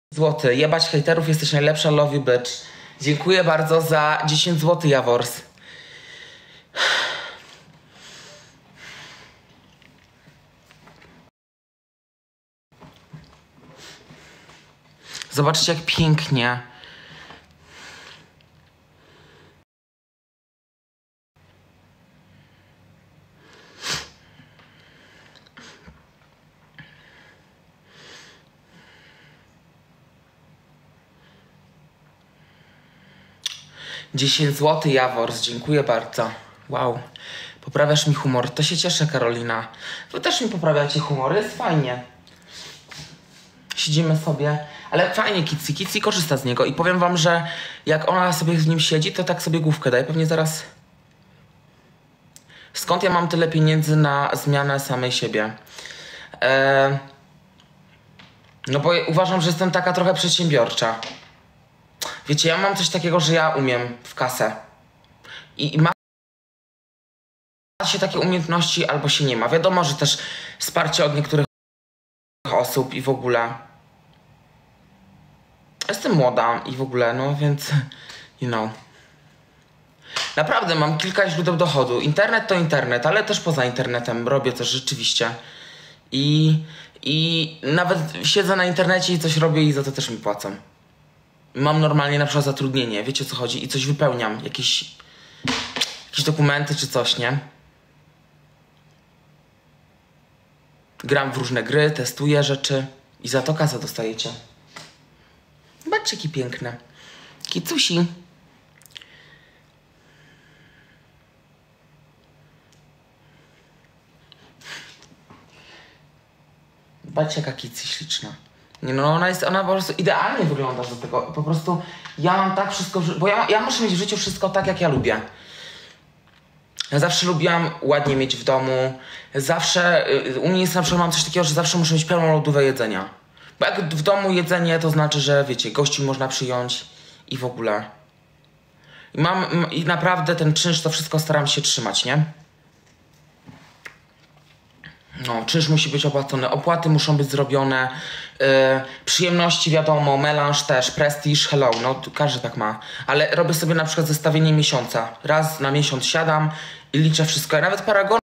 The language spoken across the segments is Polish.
zł. Jebać hejterów, jesteś najlepsza, love you bitch. Dziękuję bardzo za 10 zł, Jawors. Zobaczcie, jak pięknie. $10 zł, Jawors, dziękuję bardzo. Wow, poprawiasz mi humor. To się cieszę, Karolina. Wy też mi poprawiacie humor, jest fajnie. Siedzimy sobie, ale fajnie Kici korzysta z niego i powiem wam, że jak ona sobie w nim siedzi, to tak sobie główkę daje. Pewnie zaraz... Skąd ja mam tyle pieniędzy na zmianę samej siebie? No bo uważam, że jestem taka trochę przedsiębiorcza. Wiecie, ja mam coś takiego, że ja umiem w kasę. I ma się takie umiejętności, albo się nie ma. Wiadomo, że też wsparcie od niektórych osób i w ogóle. Jestem młoda i w ogóle, no więc, you know. Naprawdę mam kilka źródeł dochodu. Internet to internet, ale też poza internetem robię też rzeczywiście. I nawet siedzę na internecie i coś robię i za to też mi płacą. Mam normalnie na przykład zatrudnienie, wiecie o co chodzi, i coś wypełniam, jakieś dokumenty czy coś, nie? Gram w różne gry, testuję rzeczy i za to kasę dostajecie. Zobaczcie, jakie piękne. Kicusi. Zobaczcie, jaka Kici śliczna. Nie no, ona po prostu idealnie wygląda do tego. Po prostu ja mam tak wszystko, bo ja muszę mieć w życiu wszystko tak, jak ja lubię. Ja zawsze lubiłam ładnie mieć w domu. Zawsze, u mnie jest na przykład, mam coś takiego, że zawsze muszę mieć pełną lodówkę jedzenia. Bo jak w domu jedzenie, to znaczy, że wiecie, gości można przyjąć i w ogóle. I naprawdę ten czynsz, to wszystko staram się trzymać, nie? No, czynsz musi być opłacony, opłaty muszą być zrobione, przyjemności wiadomo, melanż też, prestiż, hello, no każdy tak ma. Ale robię sobie na przykład zestawienie miesiąca. Raz na miesiąc siadam i liczę wszystko. Ja nawet paragony.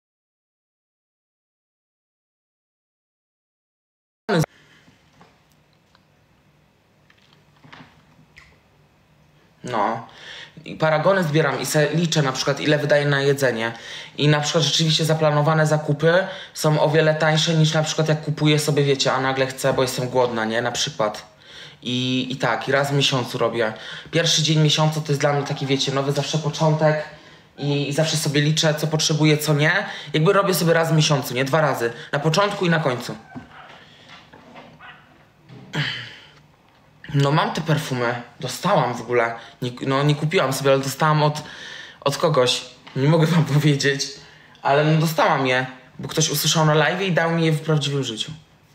No. I paragony zbieram i sobie liczę na przykład, ile wydaję na jedzenie. I na przykład rzeczywiście zaplanowane zakupy są o wiele tańsze niż na przykład jak kupuję sobie, wiecie, a nagle chcę, bo jestem głodna, nie? Na przykład. I tak, i raz w miesiącu robię. Pierwszy dzień miesiąca to jest dla mnie taki, wiecie, nowy zawsze początek. I zawsze sobie liczę, co potrzebuję, co nie. Jakby robię sobie raz w miesiącu, nie? 2 razy. Na początku i na końcu. No mam te perfumy. Dostałam w ogóle. Nie kupiłam sobie, ale dostałam od kogoś. Nie mogę wam powiedzieć. Ale no dostałam je. Bo ktoś usłyszał na live i dał mi je w prawdziwym życiu.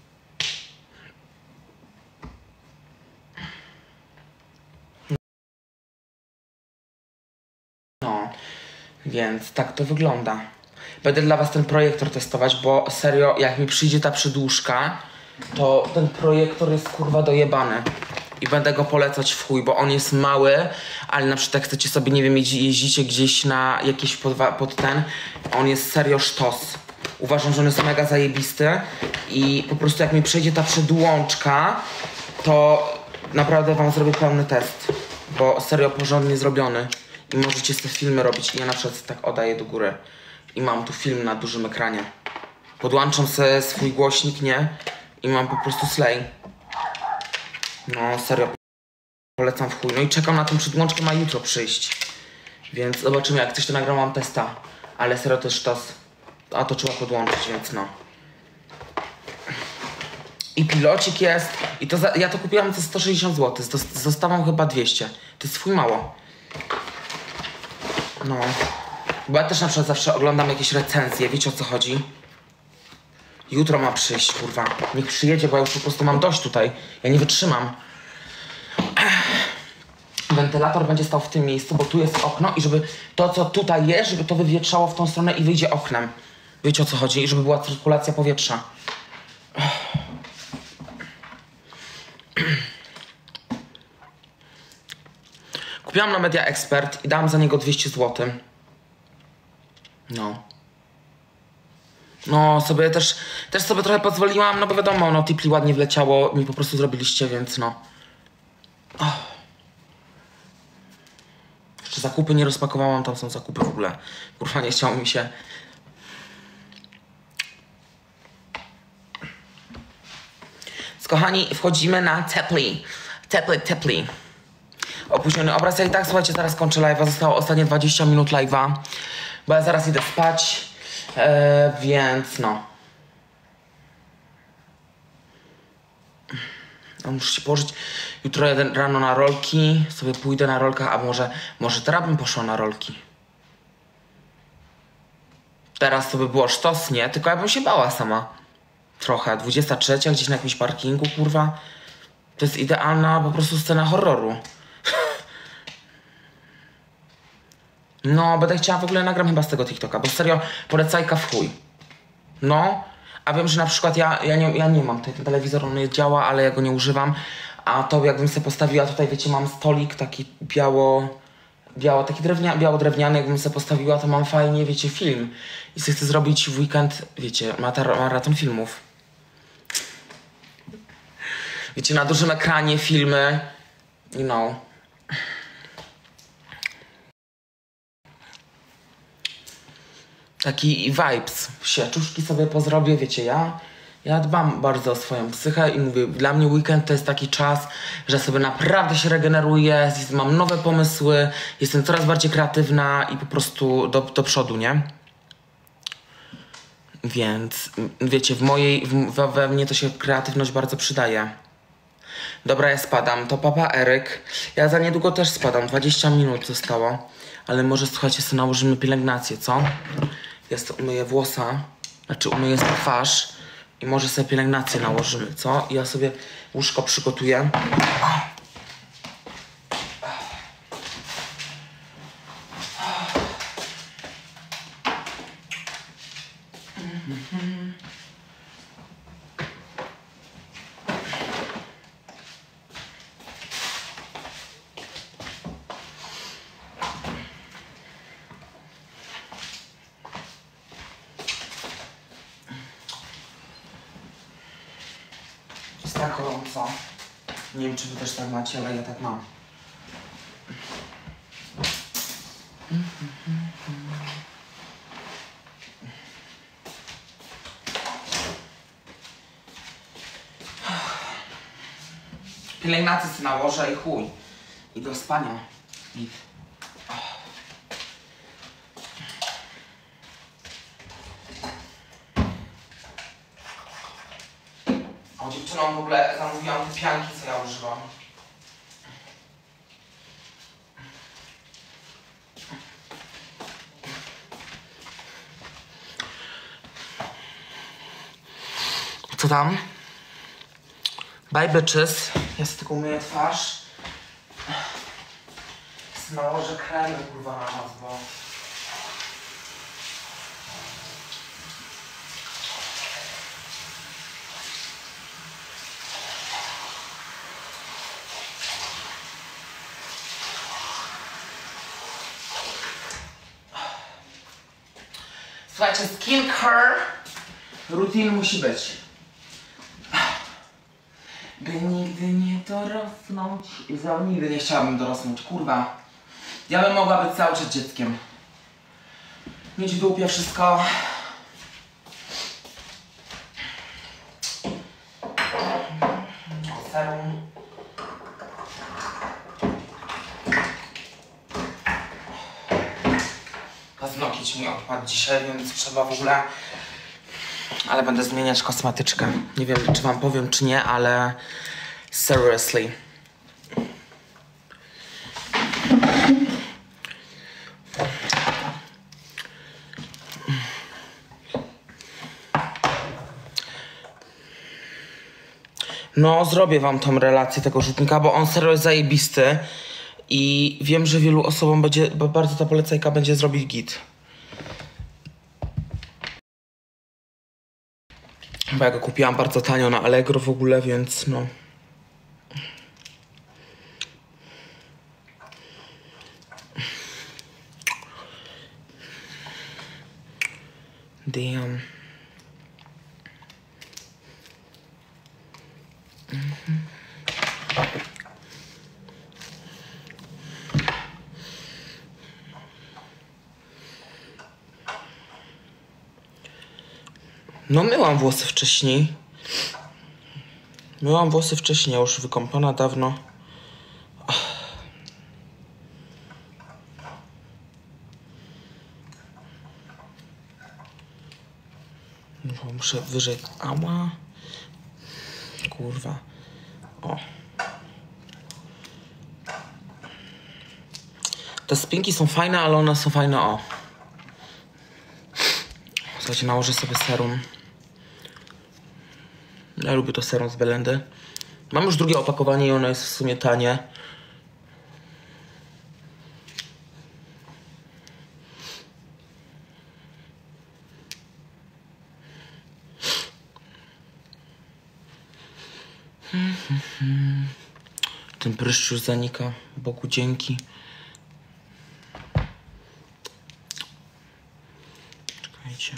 No. Więc tak to wygląda. Będę dla was ten projektor testować, bo serio, jak mi przyjdzie ta przydłużka, to ten projektor jest kurwa dojebany. I będę go polecać w chuj, bo on jest mały, ale na przykład jak chcecie sobie, nie wiem, jeździcie gdzieś na jakieś pod ten, on jest serio sztos. Uważam, że on jest mega zajebisty i po prostu jak mi przejdzie ta przedłączka, to naprawdę wam zrobię pełny test, bo serio porządnie zrobiony i możecie te filmy robić. I ja na przykład tak oddaję do góry i mam tu film na dużym ekranie. Podłączam sobie swój głośnik, nie? I mam po prostu slay. No serio, polecam w chuj. No i czekam na tą przedłączkę, ma jutro przyjść. Więc zobaczymy, jak coś to nagram, mam testa. Ale serio to jest sztos. A to trzeba podłączyć, więc no. I pilocik jest. I to ja to kupiłam za 160 zł. Zostawam chyba 200. To jest swój mało. No. Bo ja też na przykład zawsze oglądam jakieś recenzje. Wiecie o co chodzi? Jutro ma przyjść, kurwa. Niech przyjedzie, bo ja już po prostu mam dość tutaj. Ja nie wytrzymam. Wentylator będzie stał w tym miejscu, bo tu jest okno i żeby to, co tutaj jest, żeby to wywietrzało w tą stronę i wyjdzie oknem. Wiecie o co chodzi? I żeby była cyrkulacja powietrza. Kupiłam na Media Expert i dałam za niego 200 zł. No. No, sobie też sobie trochę pozwoliłam, no bo wiadomo, no Tipli ładnie wleciało, mi po prostu zrobiliście, więc no. Oh. Jeszcze zakupy nie rozpakowałam, tam są zakupy w ogóle. Kurwa, nie chciało mi się. Kochani, wchodzimy na Tepli. Opóźniony obraz. Ja i tak, słuchajcie, zaraz kończę live'a. Zostało ostatnie 20 minut live'a, bo ja zaraz idę spać, więc no. Muszę się położyć jutro rano na rolki. Sobie pójdę na rolkach, a może teraz bym poszła na rolki. Teraz to by było sztos, nie? Tylko ja bym się bała sama. Trochę. 23 gdzieś na jakimś parkingu, kurwa. To jest idealna po prostu scena horroru. No, będę chciała, w ogóle nagram chyba z tego TikToka, bo serio, polecajka w chuj. No, a wiem, że na przykład ja nie mam ten telewizor, on nie działa, ale ja go nie używam. A to jakbym sobie postawiła, tutaj wiecie, mam stolik taki taki biało-drewniany, jakbym sobie postawiła, to mam fajnie, wiecie, film. I sobie chcę zrobić w weekend, wiecie, maraton filmów. Wiecie, na dużym ekranie filmy, you know. Taki vibes, sieczuszki sobie pozrobię, wiecie, ja dbam bardzo o swoją psychę i mówię, dla mnie weekend to jest taki czas, że sobie naprawdę się regeneruję, mam nowe pomysły, jestem coraz bardziej kreatywna i po prostu do przodu, nie? Więc, wiecie, we mnie to się kreatywność bardzo przydaje. Dobra, ja spadam. To papa Eryk. Ja za niedługo też spadam. 20 minut zostało. Ale może, słuchajcie, sobie nałożymy pielęgnację, co? Ja sobie umyję włosa. Znaczy umyję sobie twarz. I może sobie pielęgnację nałożymy, co? I ja sobie łóżko przygotuję. Jest tak gorąco. Nie wiem, czy wy też tak macie, ale ja tak mam. Pielęgnację sobie nałożę i chuj. I do spania. O, dziewczynom w ogóle zamówiłam te pianki, co ja używam. Co tam? Bye bitches. Ja sobie tylko umyję twarz. Nałożę kremy, kurwa, na nas, bo... Słuchajcie, skincare routine musi być. By nigdy nie dorosnąć. Nigdy nie chciałabym dorosnąć, kurwa. Ja bym mogła być cały czas dzieckiem. Mieć w dupie wszystko. Serum. Paznokieć mi odpadł dzisiaj, więc trzeba w ogóle... Ale będę zmieniać kosmetyczkę. Nie wiem, czy wam powiem, czy nie, ale... Seriously. No, zrobię wam tą relację tego rzutnika, bo on serio jest zajebisty. I wiem, że wielu osobom będzie... Bo bardzo ta polecajka będzie zrobić git. Bo ja go kupiłam bardzo tanio na Allegro w ogóle, więc no... Damn. No myłam włosy wcześniej. Myłam włosy wcześniej, już wykąpana dawno. No, muszę wyżej. Ała. Kurwa. O. Te spinki są fajne, ale one są fajne, o. Słuchajcie, nałożę sobie serum. Ja lubię to serum z Belendy. Mam już drugie opakowanie i ono jest w sumie tanie. Ten pryszcz już zanika. Bogu dzięki. Czekajcie.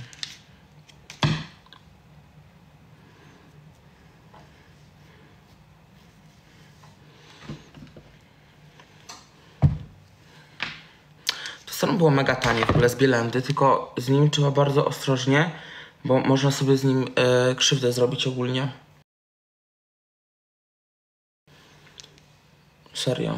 To serum było mega tanie w ogóle z Bielendy, tylko z nim trzeba bardzo ostrożnie, bo można sobie z nim krzywdę zrobić ogólnie. Serio.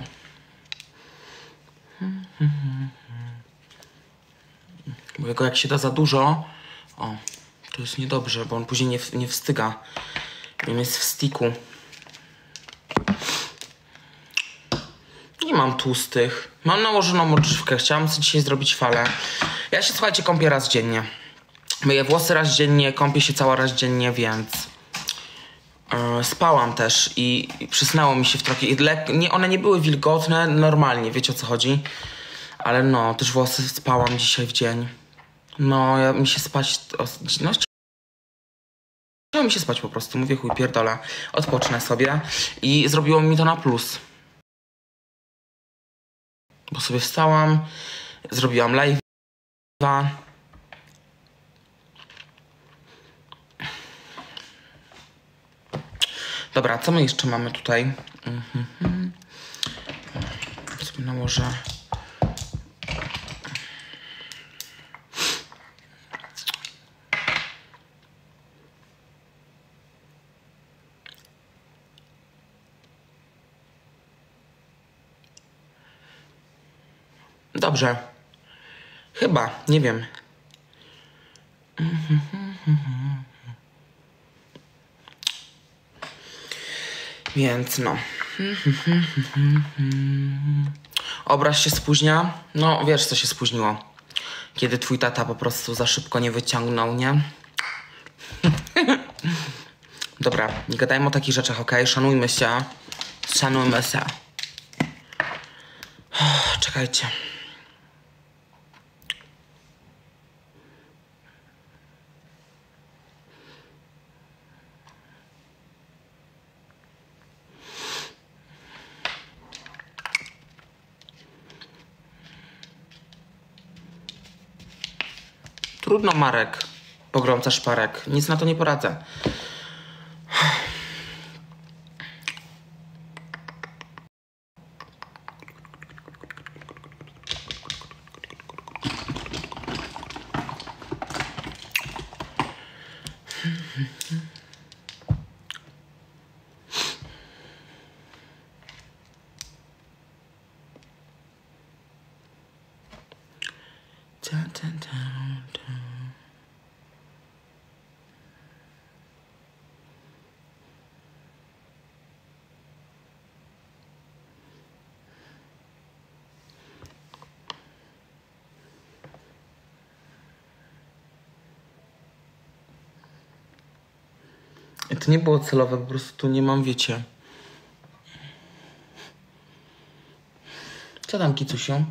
Bo jego jak się da za dużo, o, to jest niedobrze, bo on później nie wstyga. On jest w sticku. Nie mam tłustych. Mam nałożoną odżywkę. Chciałam sobie dzisiaj zrobić falę. Ja się, słuchajcie, kąpię raz dziennie. Myję włosy raz dziennie, kąpię się cała raz dziennie, więc... spałam też i przysnęło mi się w trochę. One nie były wilgotne, normalnie, wiecie o co chodzi. Ale no, też włosy spałam dzisiaj w dzień. No, mi się spać... No, chciało mi się spać po prostu. Mówię, chuj, pierdolę. Odpocznę sobie. I zrobiło mi to na plus. Bo sobie wstałam, zrobiłam live'a. Dobra, co my jeszcze mamy tutaj? Sobie nałożę. Dobrze. Chyba, nie wiem. Więc no. Obraz się spóźnia. No, wiesz co się spóźniło. Kiedy twój tata po prostu za szybko nie wyciągnął, nie? Dobra, nie gadajmy o takich rzeczach, okej? Szanujmy się. Szanujmy się. Czekajcie. Trudno, Marek. Pogromca szparek. Nic na to nie poradzę. To nie było celowe, po prostu tu nie mam, wiecie. Co tam, kicusiu?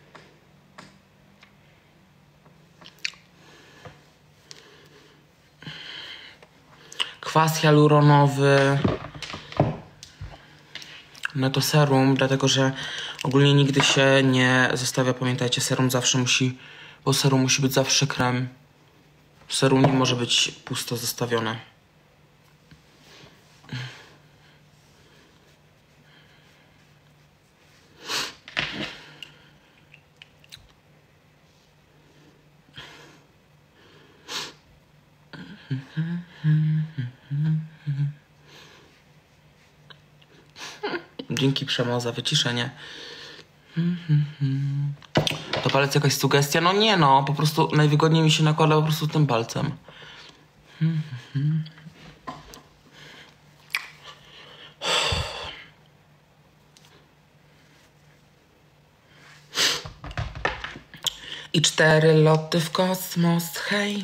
Kwas hialuronowy. No to serum, dlatego że ogólnie nigdy się nie zostawia, pamiętajcie, serum zawsze musi, bo serum musi być zawsze krem. Serum nie może być pusto zostawione. Dzięki Przemo za wyciszenie. To palec jakaś sugestia? No nie no, po prostu najwygodniej mi się nakłada po prostu tym palcem. I 4 loty w kosmos, hej.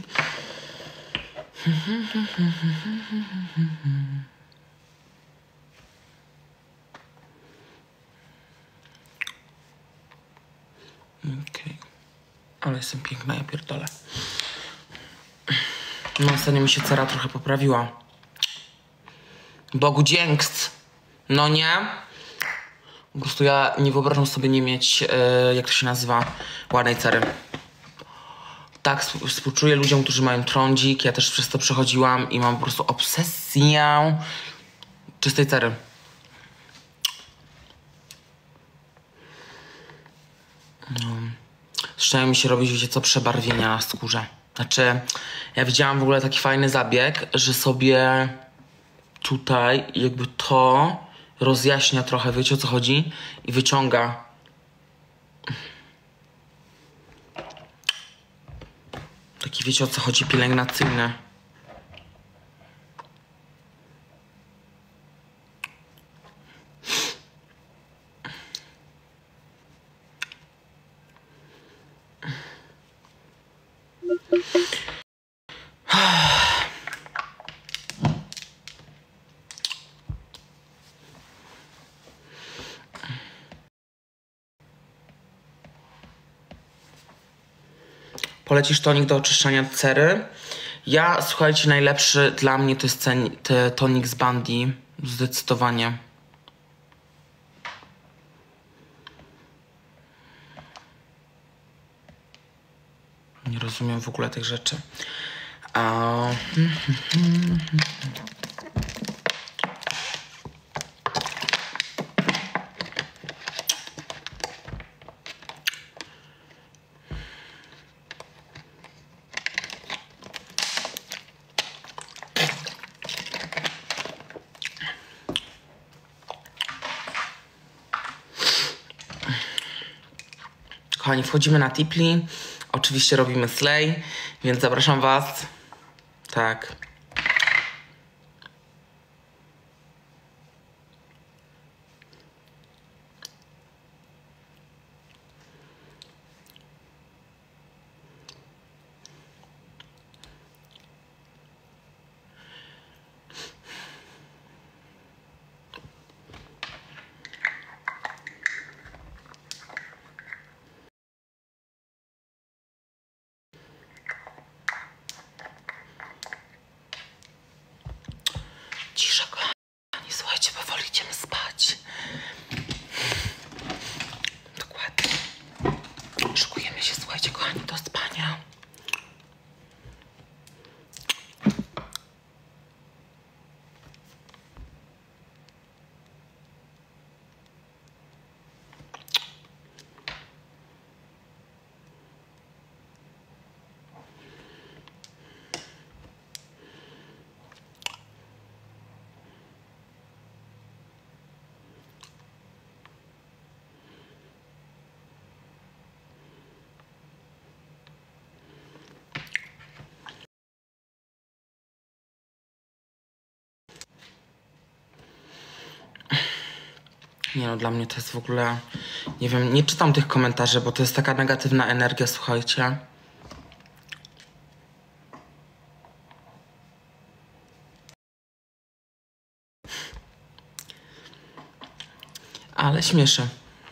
Okej. Ale jestem piękna, ja pierdolę. No ostatnio mi się cera trochę poprawiła. Bogu dzięks. No nie? Po prostu ja nie wyobrażam sobie nie mieć, jak to się nazywa, ładnej cery. Tak, współczuję ludziom, którzy mają trądzik. Ja też przez to przechodziłam i mam po prostu obsesję czystej cery. No. Zaczynają mi się robić, wiecie co, przebarwienia na skórze. Znaczy, ja widziałam w ogóle taki fajny zabieg, że sobie tutaj jakby to rozjaśnia trochę, wiecie o co chodzi? I wyciąga. Taki, wiecie o co chodzi, pielęgnacyjny. Polecisz tonik do oczyszczania cery? Ja, słuchajcie, najlepszy dla mnie to jest tonik z Bundy. Zdecydowanie. Nie rozumiem w ogóle tych rzeczy. Kochani, wchodzimy na Tipli. Oczywiście robimy slay, więc zapraszam was. Tak. Cisza, kochani. Słuchajcie, powoli idziemy spać. Dokładnie. Szykujemy się, słuchajcie, kochani, do spania. Nie no, dla mnie to jest w ogóle... Nie wiem, nie czytam tych komentarzy, bo to jest taka negatywna energia, słuchajcie. Ale śmieszę.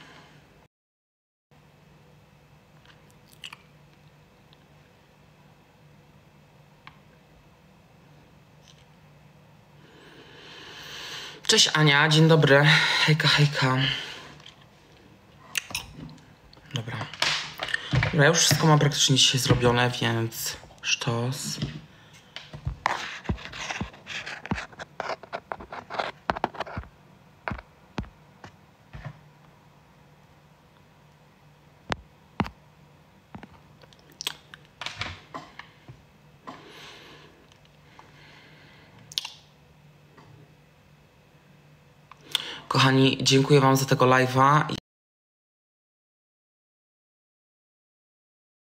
Cześć Ania, dzień dobry. Hejka, hejka. Dobra. Dobra, ja już wszystko mam praktycznie dzisiaj zrobione, więc Sztos. Kochani, dziękuję wam za tego live'a.